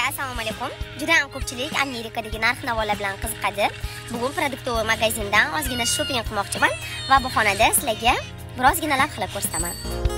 assalomu alaykum. Juda ham ko'pchilik Amerikadagi narx-navolar bilan qiziqadi. Bugun Produktovoy magazindan ozgina shopping qilmoqchiman va bu xonada sizlarga birozgina lavhalar ko'rsataman.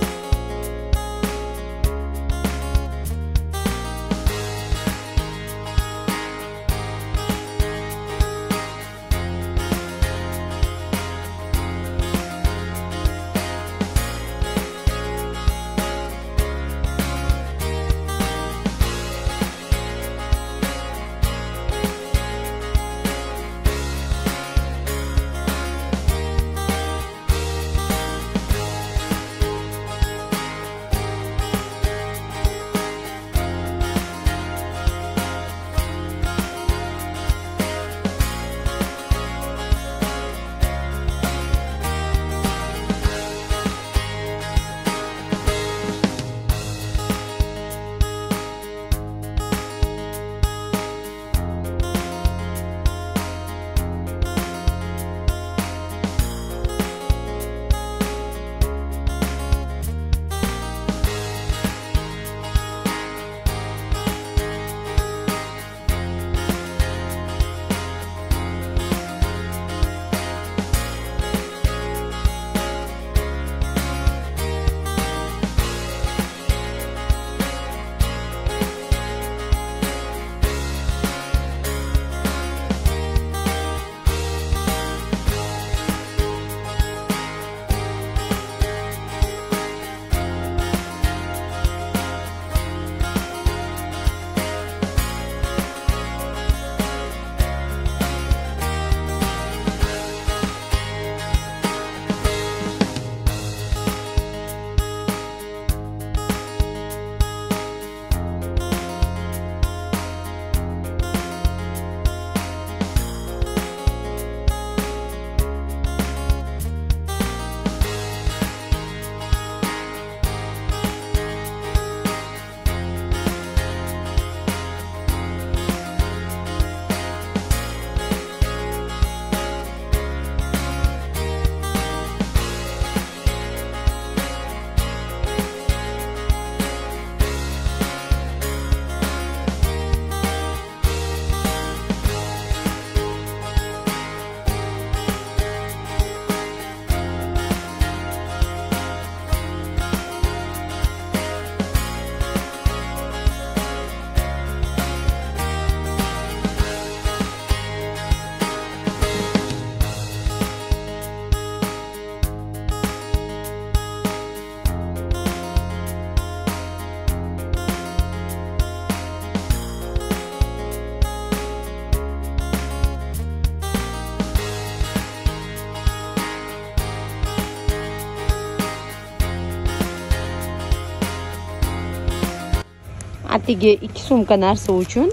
Atigi 2 sumka narsa uchun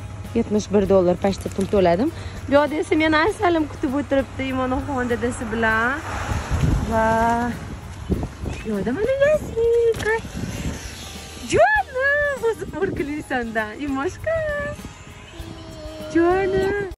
$71 pashta pul to'ladim. Bu yoqda esa meni Aysalim kutib o'tiribdi Imonoxon dadasi bilan. Va bu yoqda mana Yasika. Jonim, o'zi porklisandan. Imoshka. Jonim.